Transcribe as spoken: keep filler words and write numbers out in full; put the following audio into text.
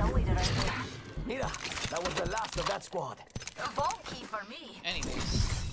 kill leader right here. Mira, that was the last of that squad. A vault key for me. Anyways.